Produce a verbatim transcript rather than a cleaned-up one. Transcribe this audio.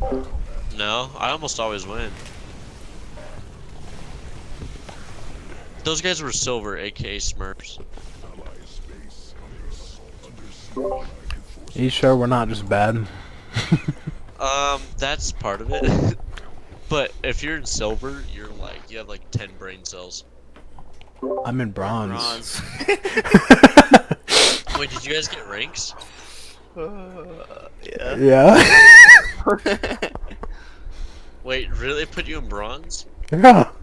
No, I almost always win. Those guys were silver, aka Smurfs. Are you sure we're not just bad? Um, that's part of it. But if you're in silver, you're like, you have like ten brain cells. I'm in We're in bronze. bronze. Wait, did you guys get ranks? uh, yeah. Yeah. Wait, really put you in bronze? Yeah.